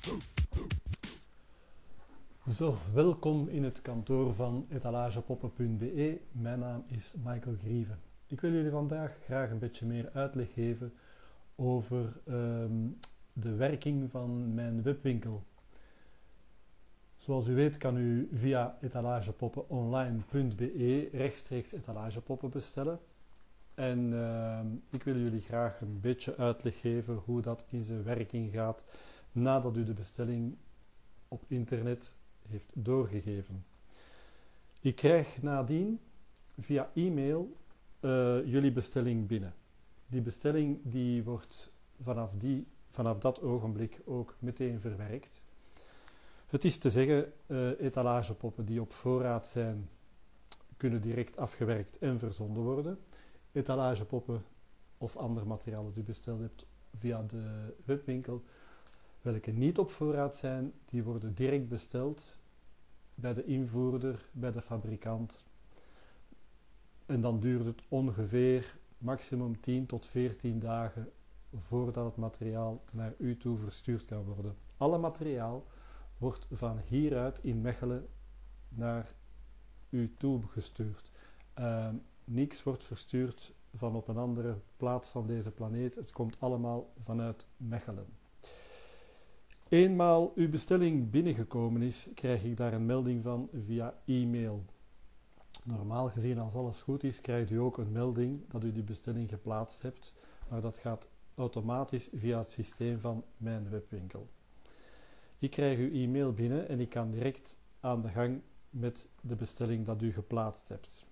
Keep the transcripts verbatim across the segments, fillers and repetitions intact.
Zo, welkom in het kantoor van etalagepoppen punt b e. Mijn naam is Michael Grieven. Ik wil jullie vandaag graag een beetje meer uitleg geven over um, de werking van mijn webwinkel. Zoals u weet kan u via etalagepoppen-online punt b e rechtstreeks etalagepoppen bestellen. En uh, ik wil jullie graag een beetje uitleg geven hoe dat in zijn werking gaat nadat u de bestelling op internet heeft doorgegeven. Ik krijg nadien via e-mail uh, jullie bestelling binnen. Die bestelling die wordt vanaf, die, vanaf dat ogenblik ook meteen verwerkt. Het is te zeggen, uh, etalagepoppen die op voorraad zijn, kunnen direct afgewerkt en verzonden worden. Etalagepoppen of ander materiaal dat u besteld hebt via de webwinkel, welke niet op voorraad zijn, die worden direct besteld bij de invoerder, bij de fabrikant. En dan duurt het ongeveer maximum tien tot veertien dagen voordat het materiaal naar u toe verstuurd kan worden. Alle materiaal wordt van hieruit in Mechelen naar u toe gestuurd. Uh, niks wordt verstuurd van op een andere plaats van deze planeet. Het komt allemaal vanuit Mechelen. Eenmaal uw bestelling binnengekomen is, krijg ik daar een melding van via e-mail. Normaal gezien, als alles goed is, krijgt u ook een melding dat u die bestelling geplaatst hebt, maar dat gaat automatisch via het systeem van mijn webwinkel. Ik krijg uw e-mail binnen en ik kan direct aan de gang met de bestelling dat u geplaatst hebt.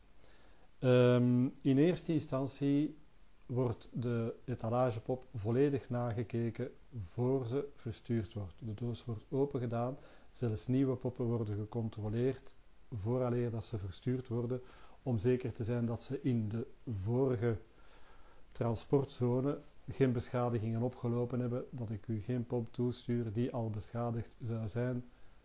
Um, in eerste instantie wordt de etalagepop volledig nagekeken voor ze verstuurd wordt. De doos wordt opengedaan, zelfs nieuwe poppen worden gecontroleerd vooraleer dat ze verstuurd worden, om zeker te zijn dat ze in de vorige transportzone geen beschadigingen opgelopen hebben, dat ik u geen pop toestuur die al beschadigd zou zijn,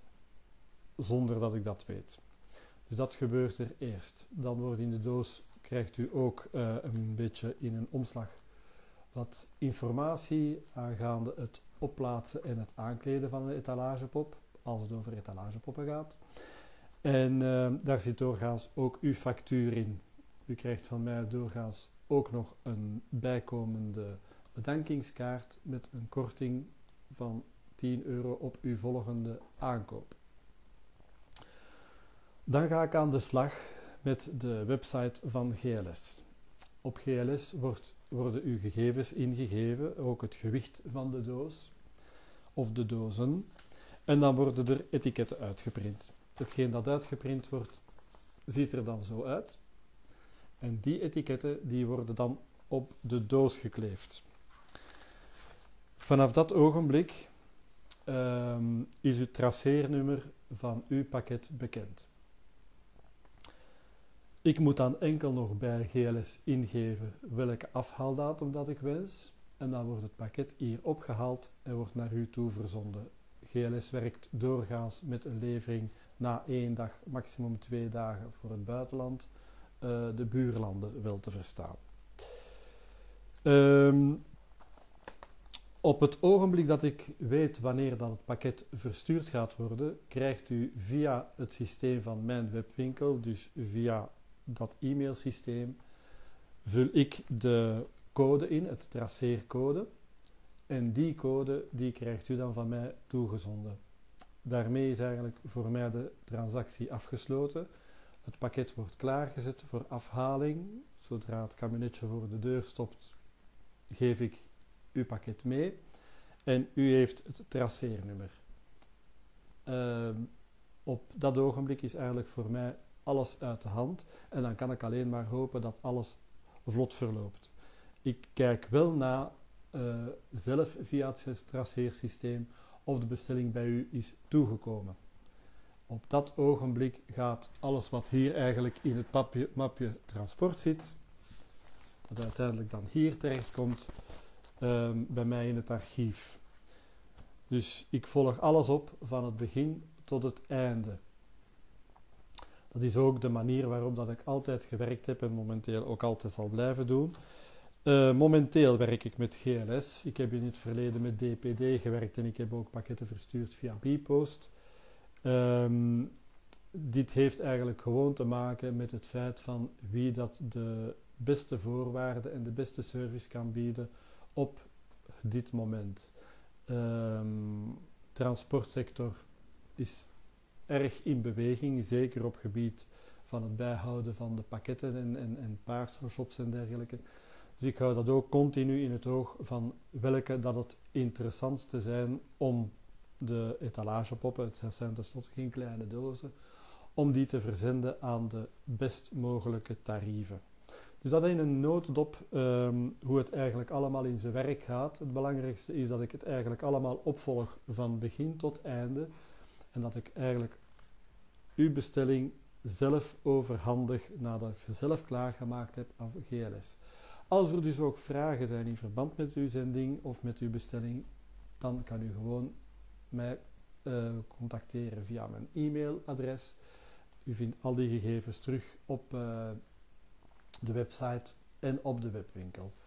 zonder dat ik dat weet. Dus dat gebeurt er eerst. Dan wordt in de doos, krijgt u ook uh, een beetje in een omslag wat informatie aangaande het opplaatsen en het aankleden van een etalagepop, als het over etalagepoppen gaat. En uh, daar zit doorgaans ook uw factuur in. U krijgt van mij doorgaans ook nog een bijkomende bedankingskaart met een korting van tien euro op uw volgende aankoop. Dan ga ik aan de slag met de website van G L S. Op G L S wordt, worden uw gegevens ingegeven, ook het gewicht van de doos of de dozen. En dan worden er etiketten uitgeprint. Hetgeen dat uitgeprint wordt, ziet er dan zo uit. En die etiketten die worden dan op de doos gekleefd. Vanaf dat ogenblik um, is het traceernummer van uw pakket bekend. Ik moet dan enkel nog bij G L S ingeven welke afhaaldatum dat ik wens. En dan wordt het pakket hier opgehaald en wordt naar u toe verzonden. G L S werkt doorgaans met een levering na één dag, maximum twee dagen voor het buitenland, uh, de buurlanden wel te verstaan. Um, op het ogenblik dat ik weet wanneer dat het pakket verstuurd gaat worden, krijgt u via het systeem van mijn webwinkel, dus via dat e-mailsysteem, vul ik de code in, het traceercode. En die code die krijgt u dan van mij toegezonden. Daarmee is eigenlijk voor mij de transactie afgesloten. Het pakket wordt klaargezet voor afhaling. Zodra het kabinetje voor de deur stopt, geef ik uw pakket mee. En u heeft het traceernummer. Uh, op dat ogenblik is eigenlijk voor mij alles uit de hand. En dan kan ik alleen maar hopen dat alles vlot verloopt. Ik kijk wel na, uh, zelf via het traceersysteem, of de bestelling bij u is toegekomen. Op dat ogenblik gaat alles wat hier eigenlijk in het mapje, mapje transport zit, dat uiteindelijk dan hier terechtkomt, uh, bij mij in het archief. Dus ik volg alles op van het begin tot het einde. Dat is ook de manier waarop dat ik altijd gewerkt heb en momenteel ook altijd zal blijven doen. Uh, momenteel werk ik met G L S. Ik heb in het verleden met D P D gewerkt en ik heb ook pakketten verstuurd via bpost. Um, dit heeft eigenlijk gewoon te maken met het feit van wie dat de beste voorwaarden en de beste service kan bieden op dit moment. Um, transportsector is erg in beweging, zeker op gebied van het bijhouden van de pakketten en, en, en parcelshops en dergelijke. Dus ik hou dat ook continu in het oog van welke dat het interessantste zijn om de etalagepoppen, het zijn tenslotte geen kleine dozen, om die te verzenden aan de best mogelijke tarieven. Dus dat in een notendop um, hoe het eigenlijk allemaal in zijn werk gaat. Het belangrijkste is dat ik het eigenlijk allemaal opvolg van begin tot einde en dat ik eigenlijk uw bestelling zelf overhandig nadat ik ze zelf klaargemaakt heb aan G L S. Als er dus ook vragen zijn in verband met uw zending of met uw bestelling, dan kan u gewoon mij uh, contacteren via mijn e-mailadres. U vindt al die gegevens terug op uh, de website en op de webwinkel.